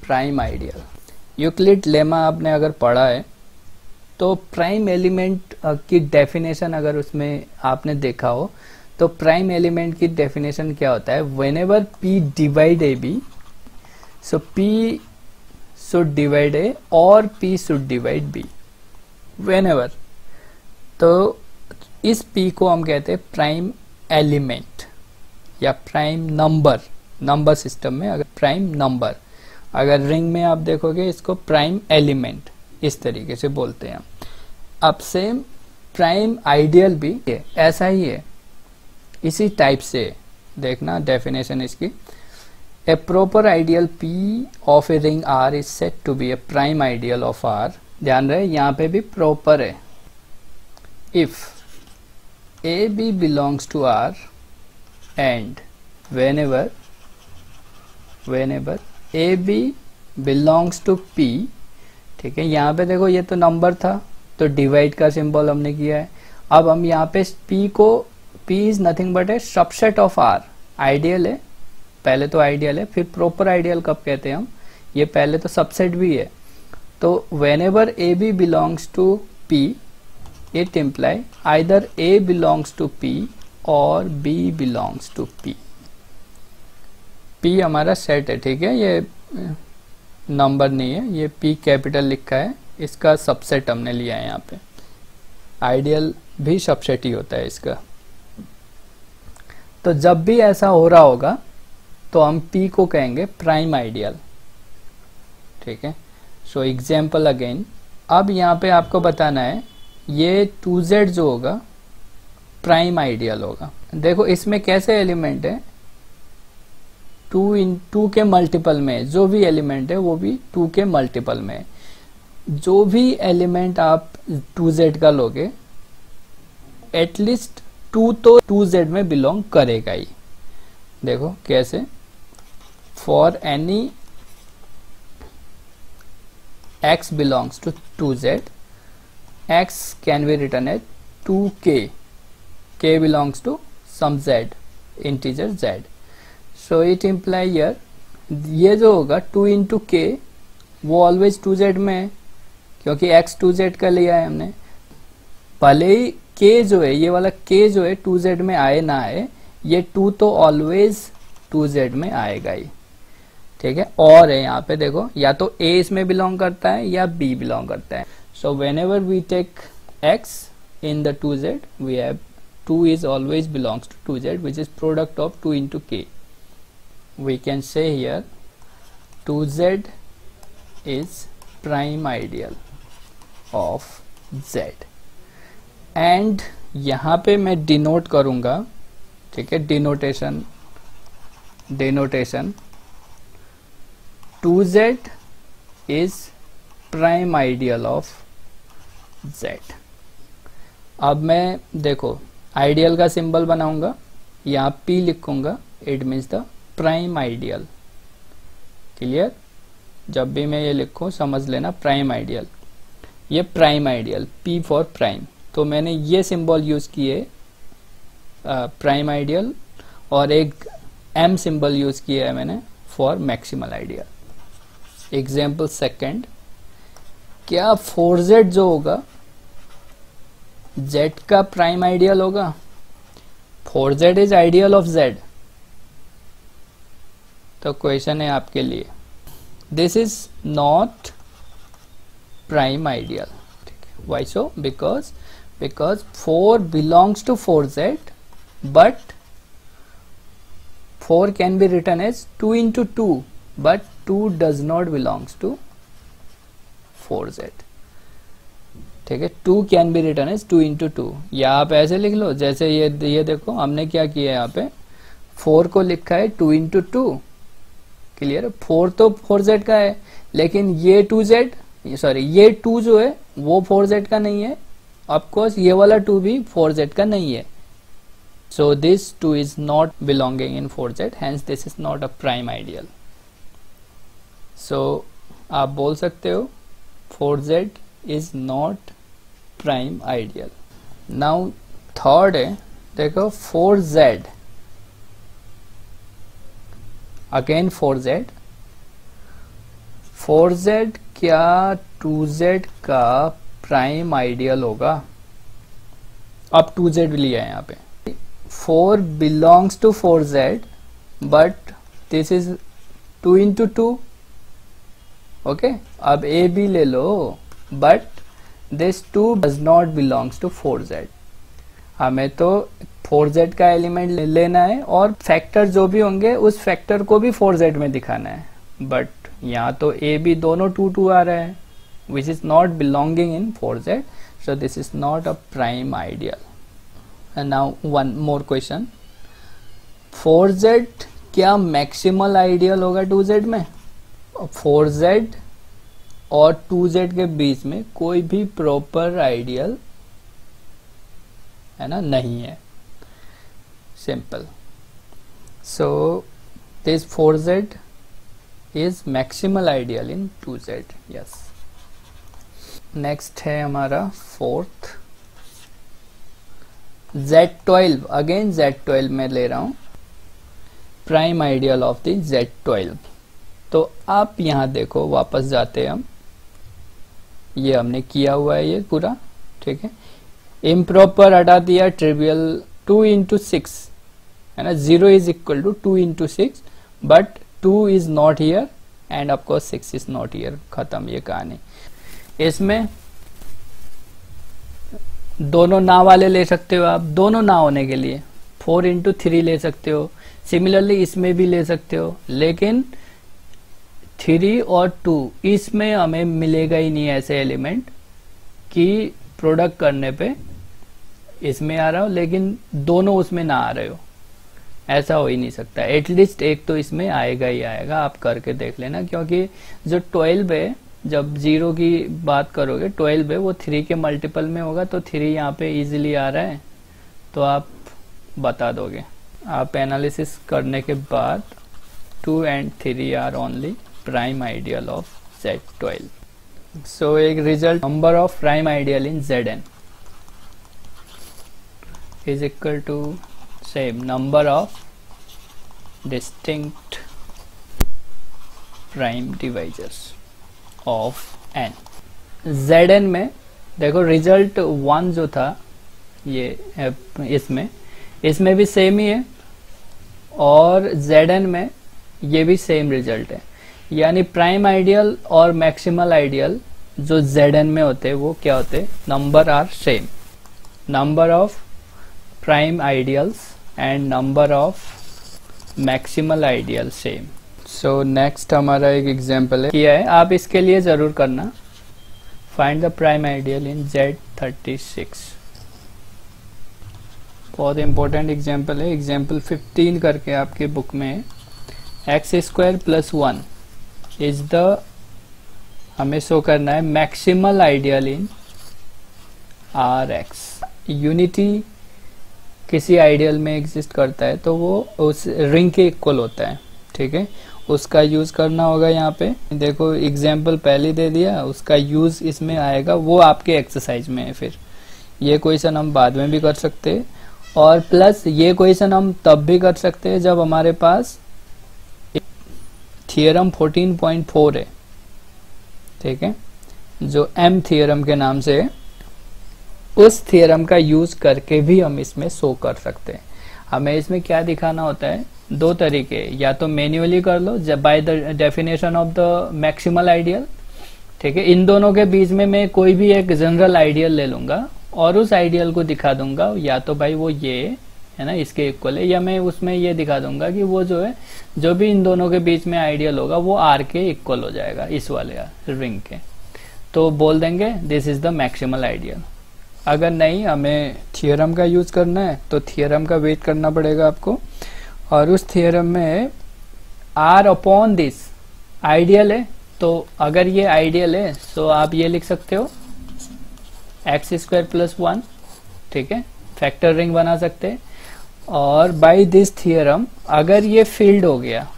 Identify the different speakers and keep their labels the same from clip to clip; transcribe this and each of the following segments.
Speaker 1: Prime ideal. Euclid lemma आपने अगर पढ़ा है तो प्राइम एलिमेंट की डेफिनेशन अगर उसमें आपने देखा हो तो प्राइम एलिमेंट की डेफिनेशन क्या होता है, whenever P divide A B, so P should divide A और P should divide B, whenever. तो इस पी को हम कहते हैं प्राइम एलिमेंट या प्राइम नंबर। नंबर सिस्टम में अगर प्राइम नंबर, अगर रिंग में आप देखोगे इसको प्राइम एलिमेंट इस तरीके से बोलते हैं। अब सेम प्राइम आइडियल भी ऐसा ही है, इसी टाइप से देखना डेफिनेशन इसकी। A proper ideal P of a ring R is set to be a prime ideal of R. ध्यान रहे यहाँ पे भी प्रॉपर है। If A B belongs to R and whenever A B belongs to P, ठीक है। यहाँ पे देखो ये तो नंबर था तो डिवाइड का सिंबल हमने किया है। अब हम यहाँ पे पी को, P is nothing but a subset of R, ideal है, पहले तो आइडियल है, फिर प्रॉपर आइडियल कब कहते हैं हम, ये पहले तो सबसेट भी है। तो whenever A B belongs to P, it imply either A belongs to P और B belongs to P. P हमारा सेट है, ठीक है, ये नंबर नहीं है, ये पी कैपिटल लिखा है, इसका सबसेट हमने लिया है यहाँ पे। आइडियल भी सबसेट ही होता है इसका। तो जब भी ऐसा हो रहा होगा तो हम पी को कहेंगे प्राइम आइडियल, ठीक है। सो एग्जाम्पल अगेन, अब यहाँ पे आपको बताना है ये 2z जो होगा प्राइम आइडियल होगा। देखो इसमें कैसे एलिमेंट है, 2 के मल्टीपल में, जो भी एलिमेंट है वो भी 2 के मल्टीपल में। जो भी एलिमेंट आप 2z का लोगे एटलीस्ट 2 तो 2z में बिलोंग करेगा ही। देखो कैसे, for any x belongs to 2z, x can be written as 2k, k belongs to some z, integer z। So it imply here ये जो होगा 2 इंटू k वो ऑलवेज 2z में है, क्योंकि x 2z का लिया है हमने। भले ही k जो है, ये वाला k जो है 2z में आए ना आए, ये 2 तो ऑलवेज 2z में आएगा ही, ठीक है। और है यहाँ पे देखो, या तो a इसमें बिलोंग करता है या b बिलोंग करता है। So whenever we take x in the 2z, we have 2 is always belongs to 2z, which is product of 2 into k. We can say here 2z is prime ideal of z, and यहाँ पे मैं denote करूंगा, ठीक है, denotation 2z is prime ideal of z। अब मैं देखो ideal का सिंबल बनाऊंगा, यहाँ P लिखूंगा, it means the prime ideal. Clear, जब भी मैं ये लिखूं समझ लेना प्राइम आइडियल, ये prime ideal, P for prime. तो मैंने ये सिंबल यूज किए प्राइम आइडियल, और एक M सिंबल यूज किया है मैंने for maximal ideal. Example second, क्या 4z जो होगा z का प्राइम आइडियल होगा? 4z is ideal of z। तो क्वेश्चन है आपके लिए, this is not prime ideal. Why so? Because 4 belongs to 4z, but 4 can be written as 2 into 2, but 2 does not belongs to 4z, ठीक है। 2 can be written as 2 into 2, या आप ऐसे लिख लो, जैसे ये देखो हमने क्या किया है, यहाँ पे 4 को लिखा है 2 into 2। क्लियर है, 4 तो 4z का है, लेकिन ये 2z, सॉरी ये 2 जो है वो 4z का नहीं है, ऑफकोर्स ये वाला 2 भी 4z का नहीं है। So this 2 is not belonging in 4z, hence this is not a prime ideal. So आप बोल सकते हो 4z is not prime ideal. Now third है, देखो 4z, अगेन 4z, 4z क्या 2z का प्राइम आइडियल होगा? अब 2z लिया है यहाँ पे, 4 belongs to 4z but this is 2 into 2. Okay, अब a b ले लो, but this 2 does not belongs to 4z. हमें तो 4z का एलिमेंट लेना है और फैक्टर जो भी होंगे उस फैक्टर को भी 4z में दिखाना है, बट यहाँ तो a b दोनों 2 2 आ रहा है, which is not belonging in 4z, so this is not a prime ideal. And now one more question, 4z क्या मैक्सिमल आइडियल होगा 2z में? 4z और 2z के बीच में कोई भी प्रॉपर आइडियल है ना नहीं है, simple. So this 4z is maximal ideal in 2z. Yes, next है हमारा फोर्थ, Z12. अगेन Z12 में ले रहा हूं, prime ideal of the Z12. तो आप यहां देखो, वापस जाते हैं हम, ये हमने किया हुआ है ये पूरा, ठीक है. इम्प्रॉपर हटा दिया, ट्रिवियल 2 into 6 है ना, 0 is equal to 2 into 6 but 2 is not here and of course 6 is not here. खत्म ये कहानी. इसमें दोनों ना वाले ले सकते हो आप, दोनों ना होने के लिए 4 into 3 ले सकते हो. सिमिलरली इसमें भी ले सकते हो, लेकिन 3 और 2 इसमें हमें मिलेगा ही नहीं ऐसे एलिमेंट कि प्रोडक्ट करने पे इसमें आ रहा हो लेकिन दोनों उसमें ना आ रहे हो, ऐसा हो ही नहीं सकता. एटलीस्ट एक तो इसमें आएगा ही आएगा, आप करके देख लेना. क्योंकि जो 12 है, जब 0 की बात करोगे 12 है, वो 3 के मल्टीपल में होगा, तो 3 यहाँ पे इजीली आ रहा है तो आप बता दोगे. आप एनालिसिस करने के बाद 2 and 3 are only prime ideal of Z12. So एक result, number of prime ideal in Zn is equal to same number of distinct prime divisors of n. Zn में देखो रिजल्ट 1 जो था ये इसमें भी सेम ही है, और Zn में ये भी सेम रिजल्ट है. यानी प्राइम आइडियल और मैक्सिमल आइडियल जो Zn में होते हैं वो क्या होते हैं? Number are same, number of prime ideals and number of maximal ideal same. So next हमारा एक एग्जांपल है किया है, आप इसके लिए जरूर करना. Find the prime ideal in Z36. बहुत इंपॉर्टेंट एग्जांपल है, एग्जांपल 15 करके आपके बुक में. x² + 1 इज द, हमें शो करना है maximal ideal in Rx. Unity किसी आइडियल में एग्जिस्ट करता है तो वो उस रिंग के इक्वल होता है, ठीक है. उसका यूज करना होगा. यहाँ पे देखो एग्जाम्पल पहले दे दिया, उसका यूज इसमें आएगा, वो आपके एक्सरसाइज में है. फिर ये क्वेश्चन हम बाद में भी कर सकते हैं, और प्लस ये क्वेश्चन हम तब भी कर सकते हैं जब हमारे पास थियरम 14.4 है, ठीक है, जो M थियरम के नाम से है. उस थियरम का यूज करके भी हम इसमें शो कर सकते हैं. हमें इसमें क्या दिखाना होता है? 2 तरीके, या तो मैन्युअली कर लो by the definition of the maximal ideal, ठीक है. इन दोनों के बीच में मैं कोई भी एक जनरल आइडियल ले लूंगा और उस आइडियल को दिखा दूंगा, या तो भाई वो ये है ना इसके इक्वल है, या मैं उसमें ये दिखा दूंगा कि वो जो है, जो भी इन दोनों के बीच में आइडियल होगा वो R के इक्वल हो जाएगा, इस वाले रिंग के. तो बोल देंगे this is the maximal ideal. अगर नहीं हमें थियरम का यूज करना है तो थियरम का वेट करना पड़ेगा आपको, और उस थियरम में R अपॉन दिस आइडियल है. तो अगर ये आइडियल है तो आप ये लिख सकते हो x² + 1, ठीक है, फैक्टर रिंग बना सकते हैं. और बाय दिस थियरम अगर ये फील्ड हो गया,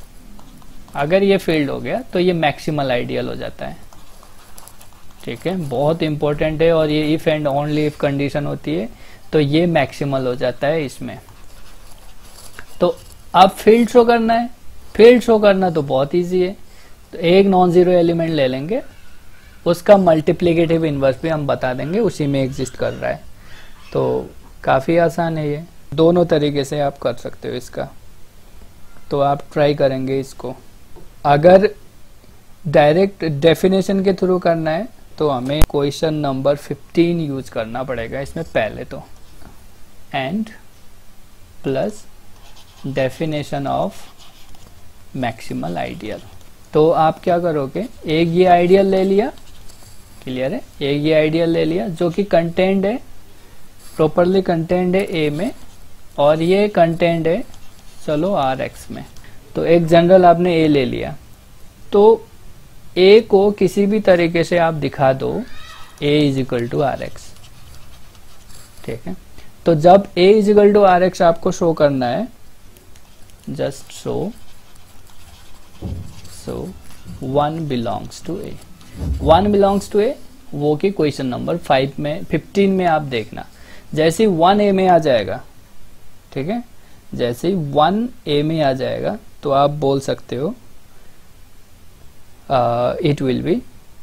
Speaker 1: तो ये मैक्सिमल आइडियल हो जाता है, ठीक है. बहुत इंपॉर्टेंट है, और ये if and only if condition होती है तो ये मैक्सिमल हो जाता है इसमें. तो अब फील्ड शो करना है, फील्ड शो करना तो बहुत इजी है. तो एक नॉन जीरो एलिमेंट ले लेंगे, उसका मल्टीप्लिकेटिव इनवर्स भी हम बता देंगे उसी में एग्जिस्ट कर रहा है। तो काफ़ी आसान है, ये दोनों तरीके से आप कर सकते हो इसका। तो आप ट्राई करेंगे इसको। अगर डायरेक्ट डेफिनेशन के थ्रू करना है तो हमें क्वेश्चन नंबर 15 यूज करना पड़ेगा इसमें पहले तो, and plus definition of maximal ideal. तो आप क्या करोगे, एक ये आइडियल ले लिया, क्लियर है, एक ये आइडियल ले लिया जो कि कंटेंट है, प्रॉपरली कंटेंट है ए में, और ये कंटेंट है चलो आर एक्स में। तो एक जनरल आपने ए ले लिया, तो ए को किसी भी तरीके से आप दिखा दो A is equal to R X, ठीक है। तो जब A is equal to R X आपको शो करना है, just show 1 belongs to A, 1 belongs to A, वो कि क्वेश्चन नंबर 15 में आप देखना, जैसे ही 1 ए में आ जाएगा, ठीक है, जैसे ही 1 ए में आ जाएगा तो आप बोल सकते हो it will be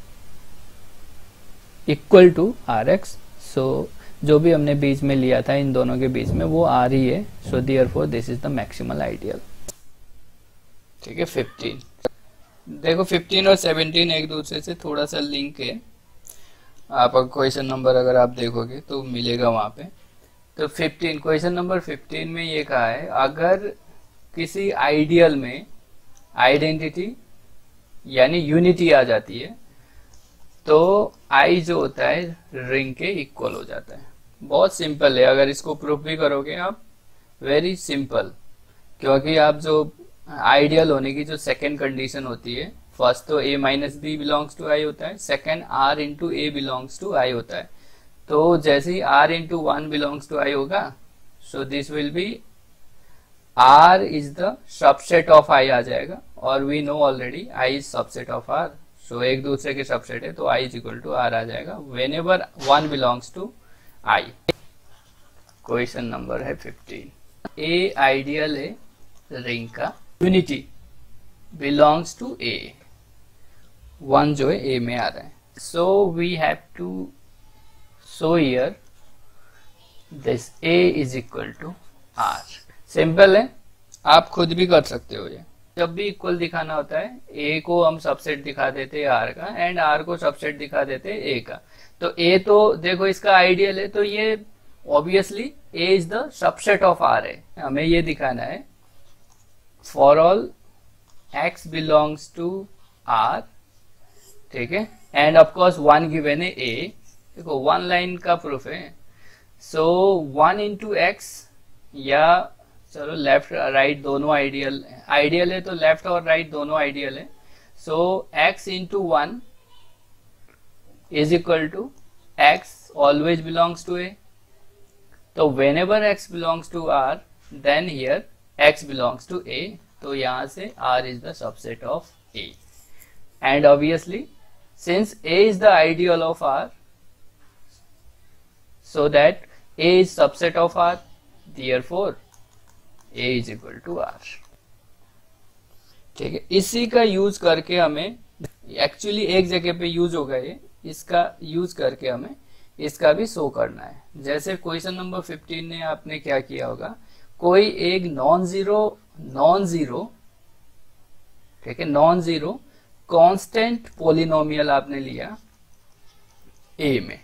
Speaker 1: equal to Rx। सो जो भी हमने बीच में लिया था इन दोनों के बीच में वो R ही है, so therefore this is the maximal ideal, ठीक है। 15 देखो, 15 और 17 एक दूसरे से थोड़ा सा लिंक है, आप क्वेश्चन नंबर अगर आप देखोगे तो मिलेगा वहां पे। तो 15 क्वेश्चन नंबर 15 में ये कहा है, अगर किसी आइडियल में आइडेंटिटी यानी यूनिटी आ जाती है तो आई जो होता है रिंग के इक्वल हो जाता है। बहुत सिंपल है, अगर इसको प्रूफ भी करोगे आप, वेरी सिंपल, क्योंकि आप जो आइडियल होने की जो सेकेंड कंडीशन होती है, फर्स्ट तो a minus B belongs to I होता है, second r into A belongs to I होता है। तो जैसे ही r into 1 belongs to I होगा, so this will be r is the subset of i आ जाएगा, और we know already i is subset of r, सो एक दूसरे के सबसेट है, तो i is equal to r आ जाएगा whenever 1 belongs to i। Question number है 15। ए आइडियल है रिंग का, यूनिटी बिलोंग्स टू a, 1 जो है a में आ रहा है, so we have to show here this a is equal to r। Simple है, आप खुद भी कर सकते हो। ये जब भी इक्वल दिखाना होता है, a को हम सबसेट दिखा देते हैं r का, एंड r को सबसेट दिखा देते हैं a का। तो a तो देखो इसका आइडियल है, तो ये obviously a is the subset of r है, हमें ये दिखाना है for all x belongs to r, ठीक है, एंड ऑफ कोर्स 1 गिवन है a। देखो 1 लाइन का प्रूफ है, सो 1 इंटू x, या चलो लेफ्ट राइट दोनों आइडियल है, तो लेफ्ट और राइट दोनों आइडियल है, so x into 1 is equal to x always belongs to a। तो whenever x belongs to r, then here x belongs to a, तो यहां से r is the subset of a, and obviously since a is the ideal of r, so that a is subset of r, therefore a is equal to r, ठीक है। इसी का use करके हमें, actually एक जगह पे यूज होगा ये, इसका यूज करके हमें इसका भी शो करना है। जैसे क्वेश्चन नंबर 15 ने आपने क्या किया होगा, कोई एक नॉन जीरो, ठीक है, नॉन जीरो कांस्टेंट पॉलिनोमियल आपने लिया a में,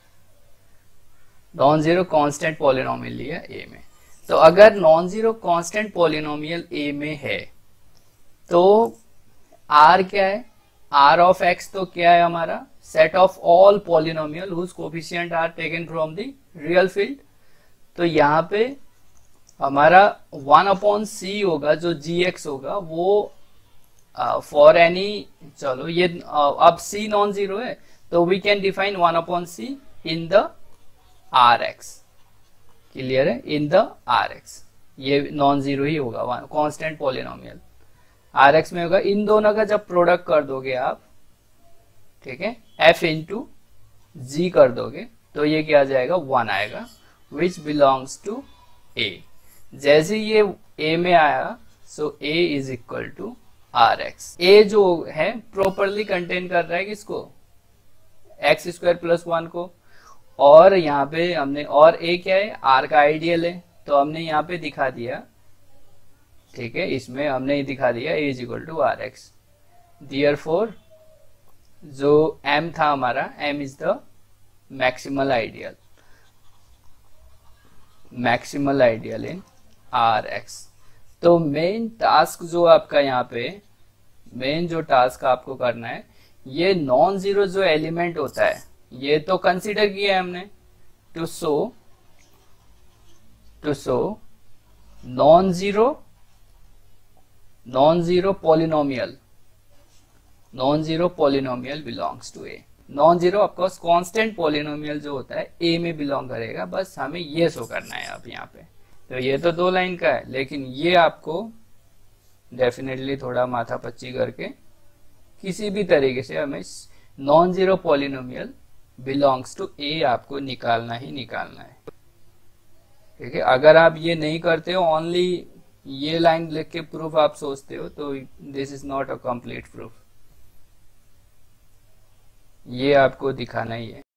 Speaker 1: नॉन जीरो कांस्टेंट पॉलिनोमियल लिया a में। तो अगर non zero constant polynomial a में है तो r क्या है, r ऑफ x तो क्या है हमारा, set of all polynomial whose coefficient are taken from the real field. तो यहाँ पे हमारा 1/c होगा, जो gx होगा वो फॉर एनी, चलो ये अब c नॉन जीरो है तो we can define 1/c in the rx, clear है, इन द rx, ये नॉन जीरो ही होगा, कांस्टेंट पॉलिनोमियल rx में होगा। इन दोनों का जब प्रोडक्ट कर दोगे आप, ठीक है, f इंटू g कर दोगे तो ये क्या आ जाएगा, 1 आएगा, विच बिलोंग्स टू a। जैसे ये a में आया, so a is equal to R X. A जो है प्रॉपरली कंटेन कर रहा है किसको, एक्स स्क्वायर प्लस 1 को, और यहाँ पे हमने, और ए क्या है, आर का आइडियल है, तो हमने यहाँ पे दिखा दिया, ठीक है, इसमें हमने दिखा दिया A is equal to R X. Therefore जो एम था हमारा, M is the maximal ideal, maximal ideal in R X. तो मेन टास्क जो आपका यहाँ पे, मेन जो टास्क आपको करना है, ये नॉन जीरो जो एलिमेंट होता है ये तो कंसीडर किया है हमने, to show non zero polynomial, non zero polynomial belongs to A. Non zero of course constant polynomial जो होता है ए में बिलोंग करेगा, बस हमें ये शो करना है अब यहाँ पे। तो ये तो 2 लाइन का है, लेकिन ये आपको डेफिनेटली थोड़ा माथा पच्ची करके किसी भी तरीके से हमें non zero polynomial belongs to A आपको निकालना ही निकालना है, ठीक है। अगर आप ये नहीं करते हो, ओनली ये लाइन लिख के प्रूफ आप सोचते हो, तो this is not a complete proof, ये आपको दिखाना ही है।